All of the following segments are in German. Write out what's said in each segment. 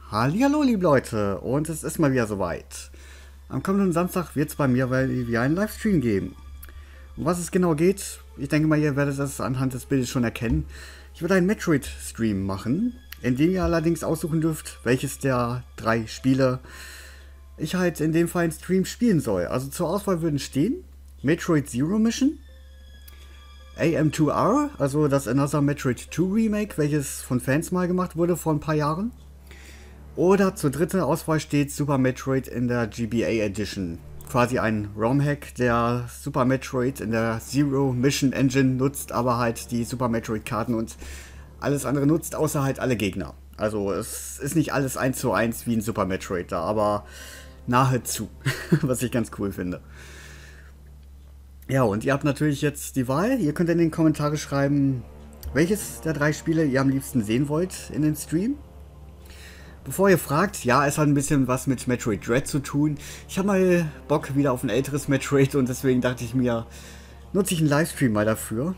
Hallihallo, liebe Leute, und es ist mal wieder soweit. Am kommenden Samstag wird es bei mir wieder einen Livestream geben. Um was es genau geht, ich denke mal, ihr werdet das anhand des Bildes schon erkennen. Ich werde einen Metroid-Stream machen, in dem ihr allerdings aussuchen dürft, welches der 3 Spiele ich halt in dem Fall einen Stream spielen soll. Also zur Auswahl würden stehen Metroid Zero Mission, AM2R, also das Another Metroid 2 Remake, welches von Fans mal gemacht wurde vor ein paar Jahren. Oder zur dritten Auswahl steht Super Metroid in der GBA Edition. Quasi ein ROM-Hack, der Super Metroid in der Zero Mission Engine nutzt, aber halt die Super Metroid-Karten und alles andere nutzt, außer halt alle Gegner. Also es ist nicht alles 1:1 wie ein Super Metroid da, aber nahezu, was ich ganz cool finde. Ja, und ihr habt natürlich jetzt die Wahl. Ihr könnt in den Kommentaren schreiben, welches der 3 Spiele ihr am liebsten sehen wollt in den Stream. Bevor ihr fragt, ja, es hat ein bisschen was mit Metroid Dread zu tun. Ich habe mal Bock wieder auf ein älteres Metroid und deswegen dachte ich mir, nutze ich einen Livestream mal dafür,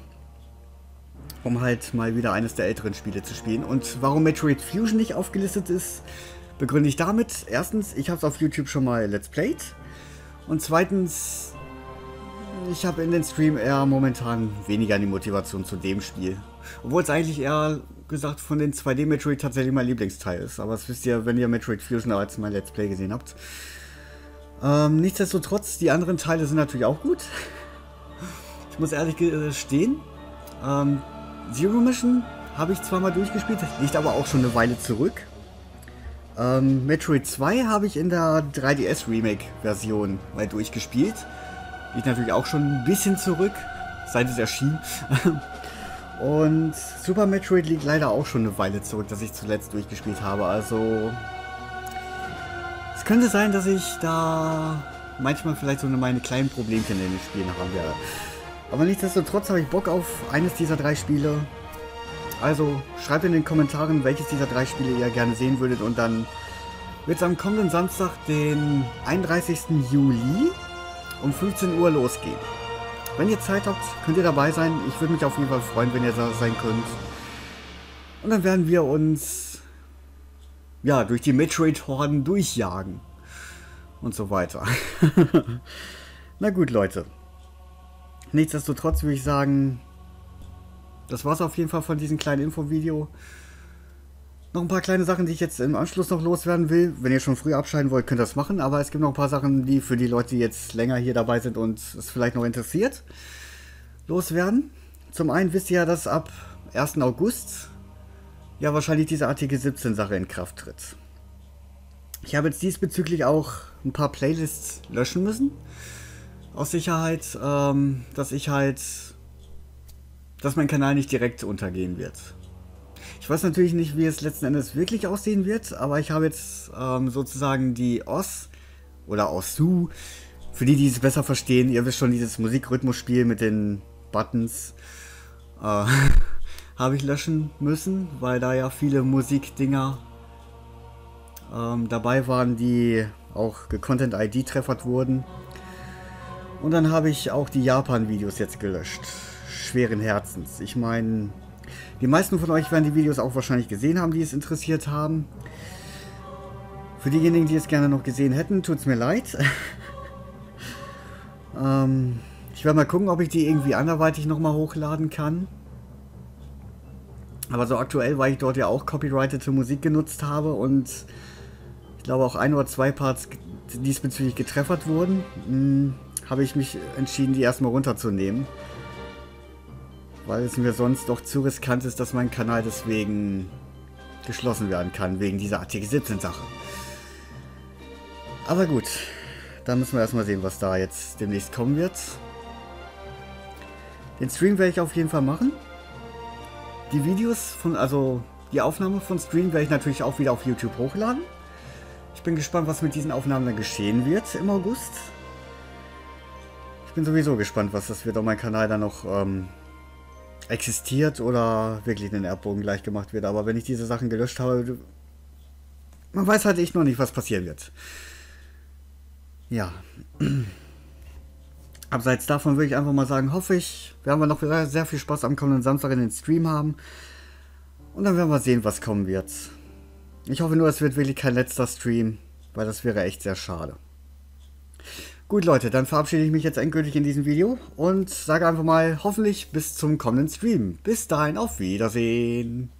um halt mal wieder eines der älteren Spiele zu spielen. Und warum Metroid Fusion nicht aufgelistet ist, begründe ich damit. Erstens, ich habe es auf YouTube schon mal Let's Played. Und zweitens, ich habe in den Stream eher momentan weniger die Motivation zu dem Spiel. Obwohl es eigentlich eher gesagt von den 2D-Metroid tatsächlich mein Lieblingsteil ist. Aber das wisst ihr, wenn ihr Metroid Fusion als mein Let's Play gesehen habt. Nichtsdestotrotz, die anderen Teile sind natürlich auch gut. Ich muss ehrlich gestehen, Zero Mission habe ich zwar mal durchgespielt, liegt aber auch schon eine Weile zurück. Metroid 2 habe ich in der 3DS Remake-Version mal durchgespielt. Liegt natürlich auch schon ein bisschen zurück, seit es erschien. Und Super Metroid liegt leider auch schon eine Weile zurück, dass ich zuletzt durchgespielt habe. Also es könnte sein, dass ich da manchmal vielleicht so meine kleinen Problemchen in den Spielen haben werde. Aber nichtsdestotrotz habe ich Bock auf eines dieser 3 Spiele. Also schreibt in den Kommentaren, welches dieser 3 Spiele ihr gerne sehen würdet. Und dann wird es am kommenden Samstag, den 31. Juli um 15 Uhr losgehen. Wenn ihr Zeit habt, könnt ihr dabei sein. Ich würde mich auf jeden Fall freuen, wenn ihr da sein könnt. Und dann werden wir uns ja durch die Metroid-Horden durchjagen. Und so weiter. Na gut, Leute. Nichtsdestotrotz würde ich sagen, das war's auf jeden Fall von diesem kleinen Infovideo. Noch ein paar kleine Sachen, die ich jetzt im Anschluss noch loswerden will. Wenn ihr schon früh abschalten wollt, könnt ihr das machen. Aber es gibt noch ein paar Sachen, die für die Leute, die jetzt länger hier dabei sind und es vielleicht noch interessiert, loswerden. Zum einen wisst ihr ja, dass ab 1. August ja wahrscheinlich diese Artikel 17 Sache in Kraft tritt. Ich habe jetzt diesbezüglich auch ein paar Playlists löschen müssen. Aus Sicherheit, dass mein Kanal nicht direkt untergehen wird. Ich weiß natürlich nicht, wie es letzten Endes wirklich aussehen wird, aber ich habe jetzt sozusagen die OS oder OSU, für die, die es besser verstehen, ihr wisst schon, dieses Musikrhythmusspiel mit den Buttons, habe ich löschen müssen, weil da ja viele Musikdinger dabei waren, die auch gecontent-ID-treffert wurden. Und dann habe ich auch die Japan-Videos jetzt gelöscht. Schweren Herzens. Ich meine, die meisten von euch werden die Videos auch wahrscheinlich gesehen haben, die es interessiert haben. Für diejenigen, die es gerne noch gesehen hätten, tut es mir leid. Ich werde mal gucken, ob ich die irgendwie anderweitig nochmal hochladen kann. Aber so aktuell, weil ich dort ja auch copyrightete Musik genutzt habe und ich glaube auch 1 oder 2 Parts diesbezüglich getreffert wurden, habe ich mich entschieden, die erstmal runterzunehmen. Weil es mir sonst doch zu riskant ist, dass mein Kanal deswegen geschlossen werden kann, wegen dieser Artikel 17 Sache. Aber gut, dann müssen wir erstmal sehen, was da jetzt demnächst kommen wird. Den Stream werde ich auf jeden Fall machen. Die Videos also die Aufnahme von Stream werde ich natürlich auch wieder auf YouTube hochladen. Ich bin gespannt, was mit diesen Aufnahmen dann geschehen wird im August. Ich bin sowieso gespannt, was das wird, ob mein Kanal dann noch existiert oder wirklich den Erdboden gleich gemacht wird. Aber wenn ich diese Sachen gelöscht habe, man weiß halt echt noch nicht, was passieren wird. Ja. Abseits davon würde ich einfach mal sagen, hoffe ich, werden wir noch sehr viel Spaß am kommenden Samstag in den Stream haben. Und dann werden wir sehen, was kommen wird. Ich hoffe nur, es wird wirklich kein letzter Stream, weil das wäre echt sehr schade. Gut Leute, dann verabschiede ich mich jetzt endgültig in diesem Video und sage einfach mal hoffentlich bis zum kommenden Stream. Bis dahin, auf Wiedersehen.